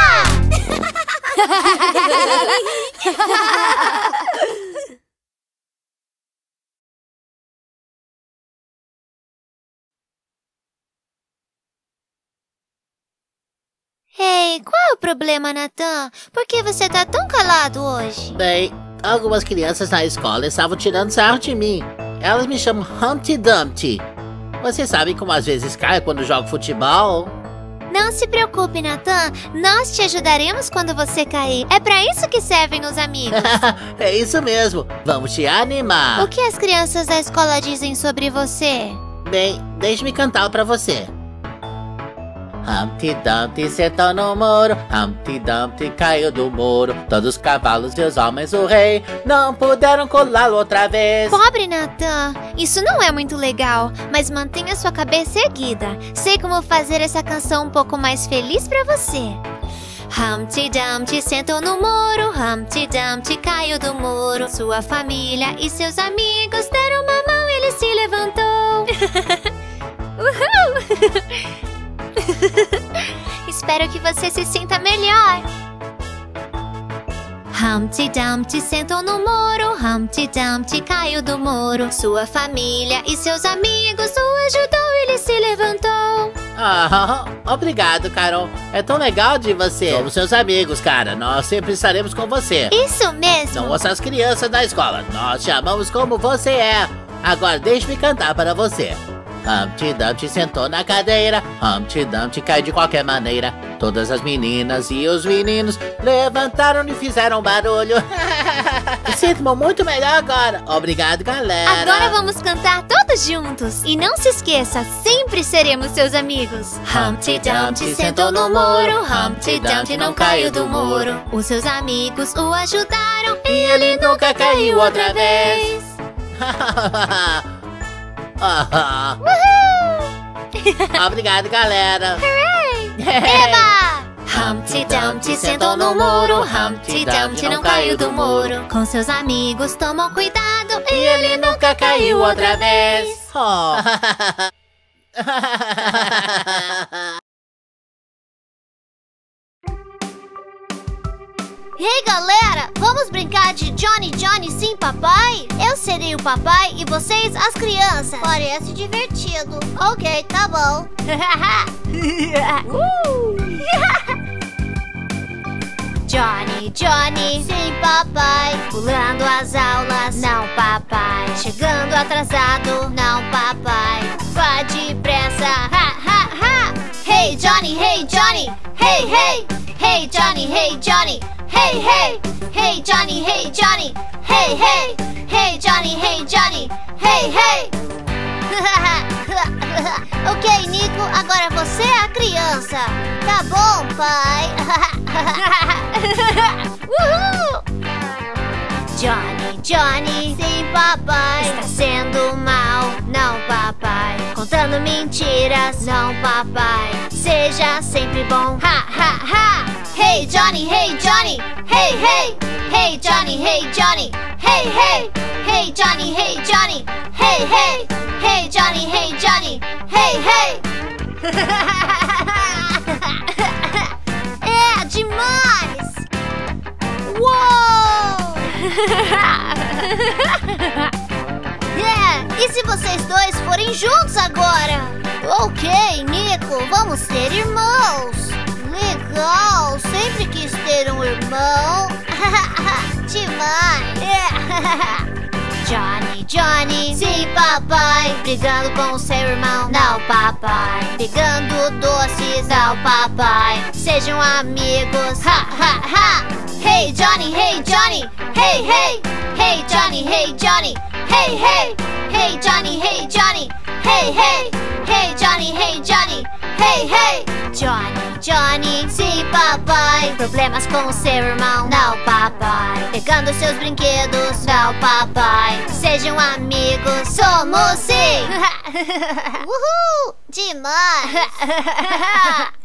Ei, qual é o problema, Nathan? Por que você tá tão calado hoje? Bem, algumas crianças na escola estavam tirando sarro de mim. Elas me chamam Humpty Dumpty. Você sabe como às vezes caio quando jogo futebol? Não se preocupe, Nathan. Nós te ajudaremos quando você cair. É pra isso que servem os amigos. É isso mesmo. Vamos te animar. O que as crianças da escola dizem sobre você? Bem, deixe-me cantar pra você. Humpty Dumpty sentou no muro, Humpty Dumpty caiu do muro. Todos os cavalos e os homens, o rei, não puderam colá-lo outra vez. Pobre Nathan, isso não é muito legal, mas mantenha sua cabeça erguida. Sei como fazer essa canção um pouco mais feliz pra você. Humpty Dumpty sentou no muro, Humpty Dumpty caiu do muro. Sua família e seus amigos deram uma mão, ele se levantou. Uhul! Espero que você se sinta melhor. Humpty Dumpty sentou no muro, Humpty Dumpty caiu do muro. Sua família e seus amigos o ajudou, ele se levantou. Obrigado, Carol. É tão legal de você. Somos seus amigos, cara. Nós sempre estaremos com você. Isso mesmo. Não ouça as crianças da escola. Nós te amamos como você é. Agora deixe-me cantar para você. Humpty Dumpty sentou na cadeira, Humpty Dumpty caiu de qualquer maneira. Todas as meninas e os meninos levantaram e fizeram barulho. Sinto-me muito melhor agora. Obrigado, galera. Agora vamos cantar todos juntos. E não se esqueça, sempre seremos seus amigos. Humpty Dumpty sentou no muro, Humpty Dumpty não caiu do muro. Os seus amigos o ajudaram e ele nunca caiu outra vez. Obrigado, galera. Hooray! Eba! Humpty Dumpty sentou no muro, Humpty Dumpty não caiu do muro. Com seus amigos tomou cuidado e ele nunca caiu outra vez. Ei, galera, vamos brincar de Johnny Johnny sim, papai? Eu serei o papai e vocês as crianças. Parece divertido. Ok, tá bom. Johnny, Johnny, sim, papai. Pulando as aulas, não, papai. Chegando atrasado, não, papai. Vá depressa, ha, ha, ha. Hey, Johnny, hey, Johnny. Hey, hey. Hey, Johnny, hey, Johnny. Hey, hey. Hey, Johnny, hey, Johnny. Hey, hey. Hey, Johnny, hey, Johnny. Hey, hey! Ok, Nico, agora você é a criança. Tá bom, pai. Uhul! Johnny, Johnny, sim, papai. Está sendo mal, não, papai. Contando mentiras, não, papai. Seja sempre bom, ha, ha, ha. Hey, Johnny, hey, Johnny. Hey, hey. Hey, Johnny, hey, Johnny. Hey, hey. Hey, Johnny, hey, Johnny. Hey, hey. Hey, Johnny, hey, Johnny. Hey, hey. É demais! Uou! E se vocês dois forem juntos agora? Ok, Nico, vamos ser irmãos. Legal, sempre quis ter um irmão. Demais! Johnny, Johnny, sim, papai. Brigando com o seu irmão, não, papai. Pegando doces, não, papai. Sejam amigos, ha, ha, ha. Hey, Johnny, hey, Johnny. Hey, hey. Hey, Johnny, hey, Johnny. Hey, hey. Hey, Johnny, hey, Johnny. Hey, hey. Hey, Johnny, hey, Johnny. Hey, hey. Johnny, Johnny, sim, papai. Problemas com o seu irmão, não, papai. Pegando seus brinquedos, não, papai. Sejam amigos, somos sim. Uhul! Demais!